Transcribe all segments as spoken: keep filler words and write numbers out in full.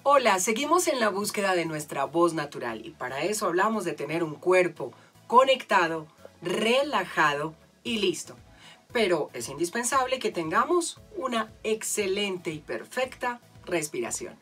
Hola, seguimos en la búsqueda de nuestra voz natural y para eso hablamos de tener un cuerpo conectado, relajado y listo. Pero es indispensable que tengamos una excelente y perfecta respiración.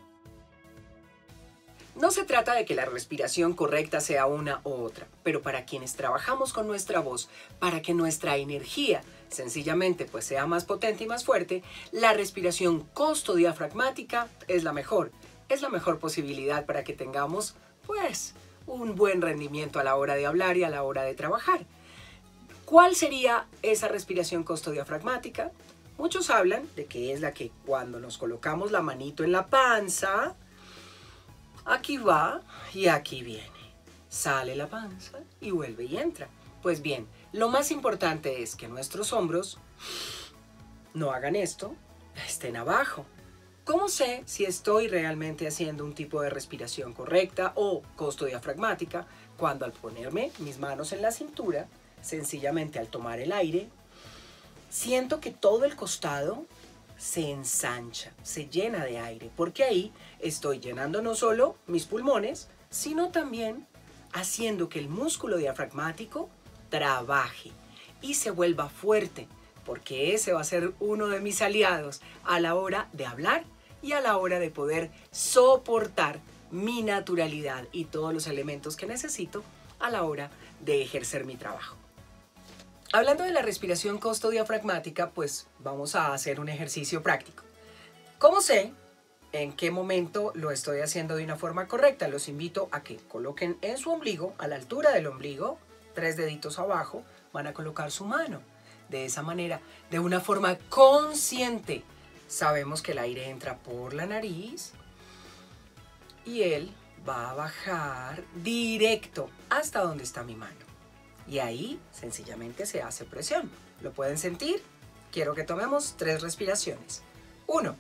No se trata de que la respiración correcta sea una u otra, pero para quienes trabajamos con nuestra voz, para que nuestra energía sencillamente pues sea más potente y más fuerte, la respiración costodiafragmática es la mejor. Es la mejor posibilidad para que tengamos pues un buen rendimiento a la hora de hablar y a la hora de trabajar. ¿Cuál sería esa respiración costodiafragmática? Muchos hablan de que es la que cuando nos colocamos la manito en la panza, aquí va y aquí viene. Sale la panza y vuelve y entra. Pues bien, lo más importante es que nuestros hombros no hagan esto, estén abajo. ¿Cómo sé si estoy realmente haciendo un tipo de respiración correcta o costodiafragmática? Cuando al ponerme mis manos en la cintura, sencillamente al tomar el aire, siento que todo el costado se ensancha, se llena de aire, porque ahí estoy llenando no solo mis pulmones, sino también haciendo que el músculo diafragmático trabaje y se vuelva fuerte, porque ese va a ser uno de mis aliados a la hora de hablar y a la hora de poder soportar mi naturalidad y todos los elementos que necesito a la hora de ejercer mi trabajo. Hablando de la respiración costodiafragmática, pues vamos a hacer un ejercicio práctico. ¿Cómo sé en qué momento lo estoy haciendo de una forma correcta? Los invito a que coloquen en su ombligo, a la altura del ombligo, tres deditos abajo, van a colocar su mano. De esa manera, de una forma consciente, sabemos que el aire entra por la nariz y él va a bajar directo hasta donde está mi mano. Y ahí sencillamente se hace presión. ¿Lo pueden sentir? Quiero que tomemos tres respiraciones. Uno.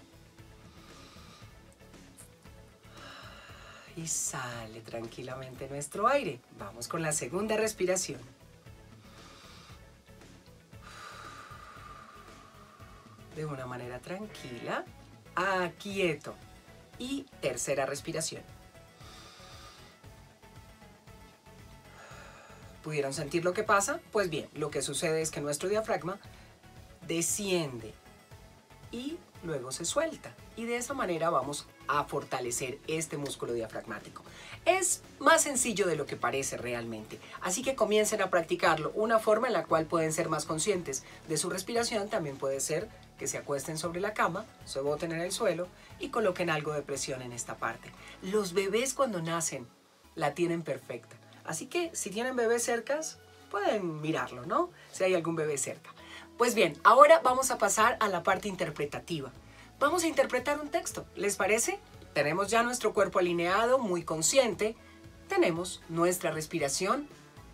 Y sale tranquilamente nuestro aire. Vamos con la segunda respiración. De una manera tranquila, aquieto. Y tercera respiración. ¿Pudieron sentir lo que pasa? Pues bien, lo que sucede es que nuestro diafragma desciende y luego se suelta. Y de esa manera vamos a fortalecer este músculo diafragmático. Es más sencillo de lo que parece realmente. Así que comiencen a practicarlo. Una forma en la cual pueden ser más conscientes de su respiración también puede ser que se acuesten sobre la cama, se boten en el suelo y coloquen algo de presión en esta parte. Los bebés cuando nacen la tienen perfecta. Así que si tienen bebés cercas, pueden mirarlo, ¿no? Si hay algún bebé cerca. Pues bien, ahora vamos a pasar a la parte interpretativa. Vamos a interpretar un texto, ¿les parece? Tenemos ya nuestro cuerpo alineado, muy consciente. Tenemos nuestra respiración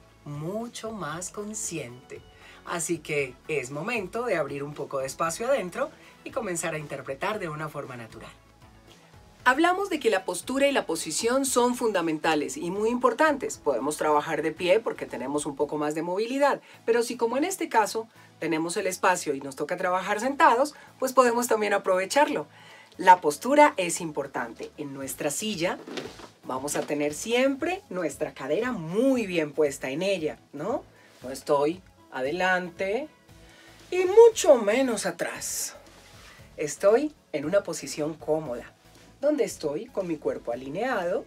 mucho más consciente. Así que es momento de abrir un poco de espacio adentro y comenzar a interpretar de una forma natural. Hablamos de que la postura y la posición son fundamentales y muy importantes. Podemos trabajar de pie porque tenemos un poco más de movilidad, pero si como en este caso tenemos el espacio y nos toca trabajar sentados, pues podemos también aprovecharlo. La postura es importante. En nuestra silla vamos a tener siempre nuestra cadera muy bien puesta en ella, ¿no? No estoy adelante y mucho menos atrás. Estoy en una posición cómoda, donde estoy con mi cuerpo alineado,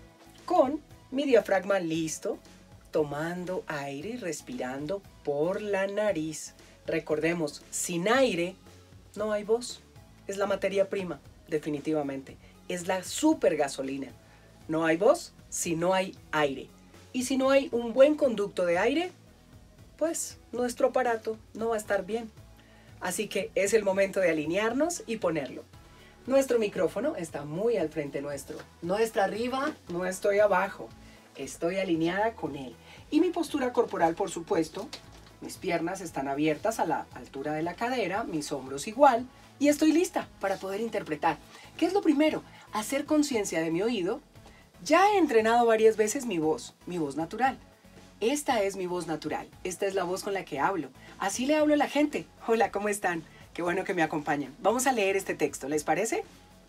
con mi diafragma listo, tomando aire y respirando por la nariz. Recordemos, sin aire no hay voz. Es la materia prima, definitivamente. Es la super gasolina. No hay voz si no hay aire. Y si no hay un buen conducto de aire, pues nuestro aparato no va a estar bien. Así que es el momento de alinearnos y ponerlo. Nuestro micrófono está muy al frente nuestro. No está arriba, no estoy abajo. Estoy alineada con él. Y mi postura corporal, por supuesto, mis piernas están abiertas a la altura de la cadera, mis hombros igual, y estoy lista para poder interpretar. ¿Qué es lo primero? Hacer conciencia de mi oído. Ya he entrenado varias veces mi voz, mi voz natural. Esta es mi voz natural. Esta es la voz con la que hablo. Así le hablo a la gente. Hola, ¿cómo están? Qué bueno que me acompañan. Vamos a leer este texto, ¿les parece?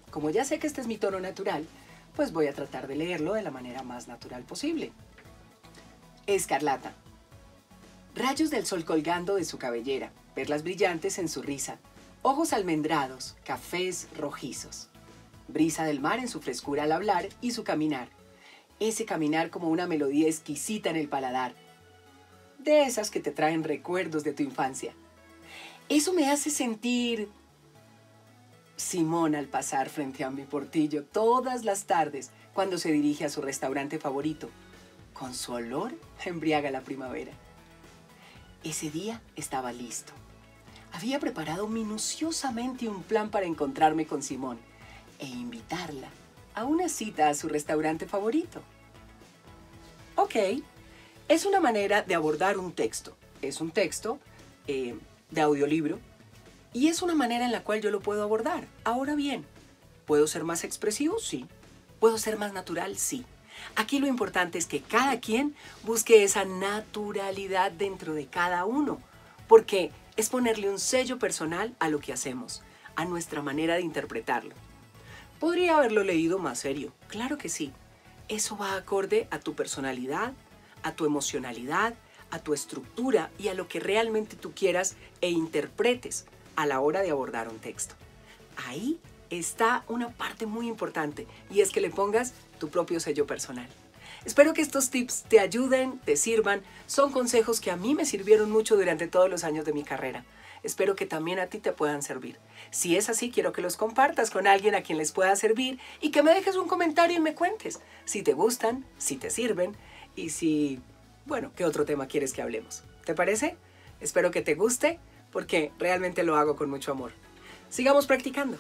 Como ya sé que este es mi tono natural, pues voy a tratar de leerlo de la manera más natural posible. Escarlata. Rayos del sol colgando de su cabellera, perlas brillantes en su risa, ojos almendrados, cafés rojizos. Brisa del mar en su frescura al hablar y su caminar. Ese caminar como una melodía exquisita en el paladar. De esas que te traen recuerdos de tu infancia. Eso me hace sentir Simón al pasar frente a mi portillo todas las tardes cuando se dirige a su restaurante favorito. Con su olor embriaga la primavera. Ese día estaba listo. Había preparado minuciosamente un plan para encontrarme con Simón e invitarla a una cita a su restaurante favorito. Ok, es una manera de abordar un texto. Es un texto eh, de audiolibro y es una manera en la cual yo lo puedo abordar. Ahora bien, ¿puedo ser más expresivo? Sí. ¿Puedo ser más natural? Sí. Aquí lo importante es que cada quien busque esa naturalidad dentro de cada uno, porque es ponerle un sello personal a lo que hacemos, a nuestra manera de interpretarlo. Podría haberlo leído más serio, claro que sí. Eso va acorde a tu personalidad, a tu emocionalidad, a tu estructura y a lo que realmente tú quieras e interpretes a la hora de abordar un texto. Ahí está una parte muy importante y es que le pongas tu propio sello personal. Espero que estos tips te ayuden, te sirvan. Son consejos que a mí me sirvieron mucho durante todos los años de mi carrera. Espero que también a ti te puedan servir. Si es así, quiero que los compartas con alguien a quien les pueda servir y que me dejes un comentario y me cuentes si te gustan, si te sirven y si, bueno, qué otro tema quieres que hablemos. ¿Te parece? Espero que te guste porque realmente lo hago con mucho amor. Sigamos practicando.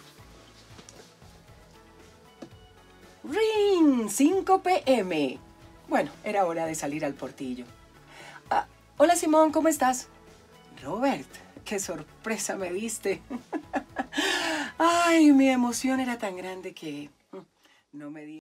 ¡Ring! cinco pe eme. Bueno, era hora de salir al portillo. Ah, hola Simón, ¿cómo estás? Robert, qué sorpresa me diste. Ay, mi emoción era tan grande que no me di